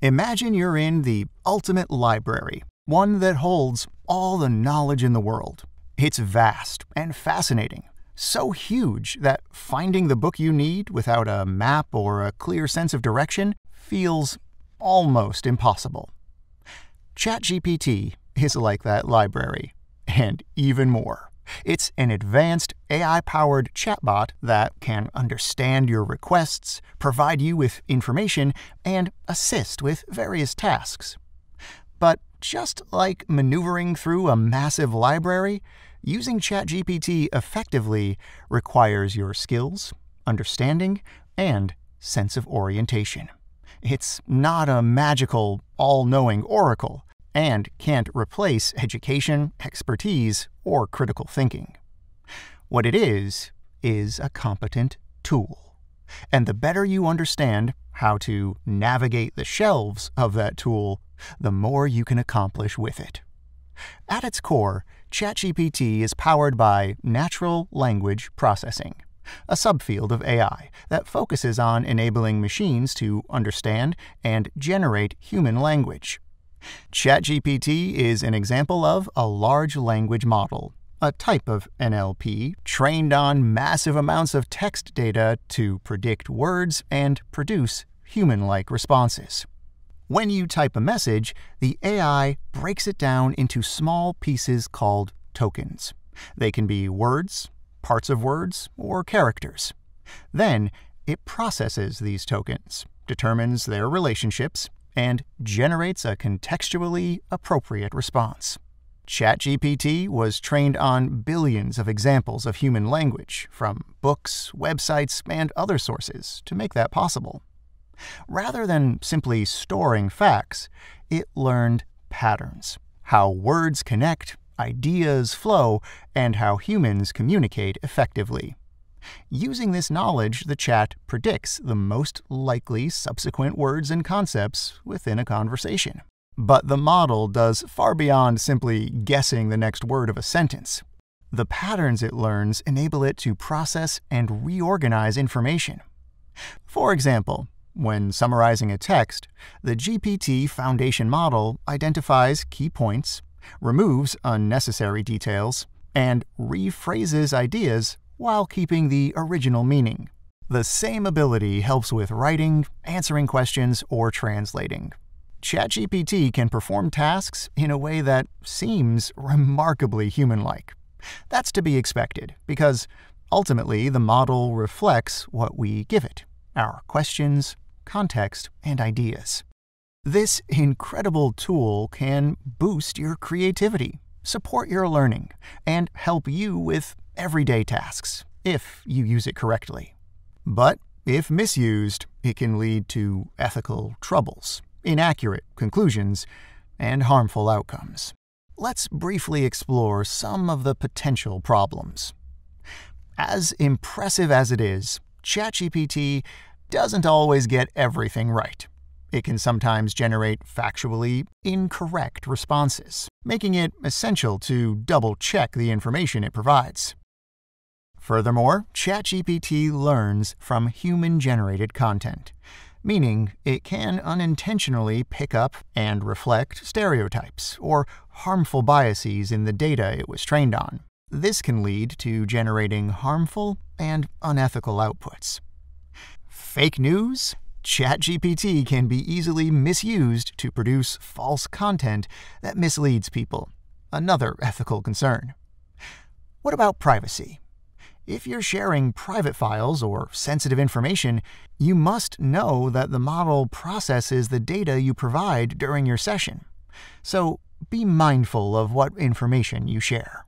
Imagine you're in the ultimate library, one that holds all the knowledge in the world. It's vast and fascinating, so huge that finding the book you need without a map or a clear sense of direction feels almost impossible. ChatGPT is like that library, and even more. It's an advanced AI-powered chatbot that can understand your requests, provide you with information, and assist with various tasks. But just like maneuvering through a massive library, using ChatGPT effectively requires your skills, understanding, and sense of orientation. It's not a magical, all-knowing oracle, and can't replace education, expertise, or critical thinking. What it is a competent tool. And the better you understand how to navigate the shelves of that tool, the more you can accomplish with it. At its core, ChatGPT is powered by natural language processing, a subfield of AI that focuses on enabling machines to understand and generate human language. ChatGPT is an example of a large language model, a type of NLP trained on massive amounts of text data to predict words and produce human-like responses. When you type a message, the AI breaks it down into small pieces called tokens. They can be words, parts of words, or characters. Then, it processes these tokens, determines their relationships, and generates a contextually appropriate response. ChatGPT was trained on billions of examples of human language from books, websites, and other sources to make that possible. Rather than simply storing facts, it learned patterns, how words connect, ideas flow, and how humans communicate effectively. Using this knowledge, the chat predicts the most likely subsequent words and concepts within a conversation. But the model does far beyond simply guessing the next word of a sentence. The patterns it learns enable it to process and reorganize information. For example, when summarizing a text, the GPT Foundation model identifies key points, removes unnecessary details, and rephrases ideas while keeping the original meaning. The same ability helps with writing, answering questions, or translating. ChatGPT can perform tasks in a way that seems remarkably human-like. That's to be expected, because ultimately the model reflects what we give it: our questions, context, and ideas. This incredible tool can boost your creativity, support your learning, and help you with everyday tasks, if you use it correctly. But if misused, it can lead to ethical troubles, inaccurate conclusions, and harmful outcomes. Let's briefly explore some of the potential problems. As impressive as it is, ChatGPT doesn't always get everything right. It can sometimes generate factually incorrect responses, making it essential to double-check the information it provides. Furthermore, ChatGPT learns from human-generated content, meaning it can unintentionally pick up and reflect stereotypes or harmful biases in the data it was trained on. This can lead to generating harmful and unethical outputs. Fake news? ChatGPT can be easily misused to produce false content that misleads people, another ethical concern. What about privacy? If you're sharing private files or sensitive information, you must know that the model processes the data you provide during your session. So be mindful of what information you share.